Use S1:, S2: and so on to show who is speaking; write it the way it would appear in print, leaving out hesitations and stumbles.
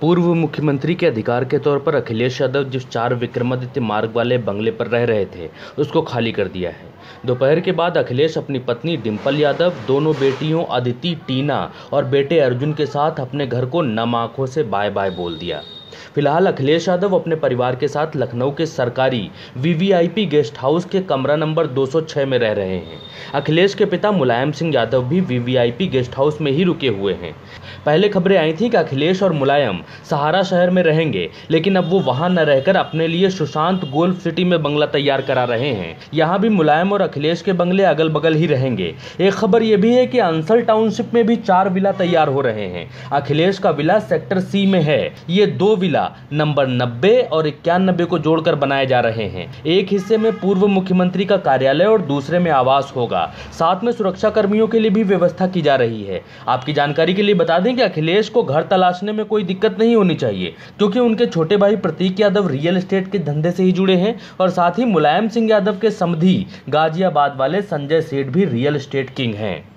S1: पूर्व मुख्यमंत्री के अधिकार के तौर पर अखिलेश यादव जिस 4 विक्रमादित्य मार्ग वाले बंगले पर रह रहे थे उसको खाली कर दिया है। दोपहर के बाद अखिलेश अपनी पत्नी डिंपल यादव, दोनों बेटियों अदिति, टीना और बेटे अर्जुन के साथ अपने घर को नम आंखों से बाय बाय बोल दिया। फिलहाल अखिलेश यादव अपने परिवार के साथ लखनऊ के सरकारी वीवीआईपी गेस्ट हाउस के कमरा नंबर 206 में रह रहे हैं। अखिलेश के पिता मुलायम सिंह यादव भी वीवीआईपी गेस्ट हाउस में ही रुके हुए हैं। पहले खबरें आई थी कि अखिलेश और मुलायम सहारा शहर में रहेंगे, लेकिन अब वो वहां न रहकर अपने लिए सुशांत गोल्फ सिटी में बंगला तैयार करा रहे हैं। यहाँ भी मुलायम और अखिलेश के बंगले अगल बगल ही रहेंगे। एक खबर यह भी है कि अंसल टाउनशिप में भी 4 विला तैयार हो रहे हैं। अखिलेश का विला सेक्टर सी में है। ये 2 विला नंबर 90 और 91 को जोड़कर बनाए जा रहे हैं। एक हिस्से में पूर्व मुख्यमंत्री का कार्यालय और दूसरे में आवास होगा। साथ में सुरक्षा कर्मियों के लिए भी व्यवस्था की जा रही है। आपकी जानकारी के लिए बता दें कि अखिलेश को घर तलाशने में कोई दिक्कत नहीं होनी चाहिए, क्योंकि उनके छोटे भाई प्रतीक यादव रियल एस्टेट के धंधे से ही जुड़े हैं और साथ ही मुलायम सिंह यादव के समधी गाजियाबाद वाले संजय सेठ भी रियल एस्टेट किंग हैं।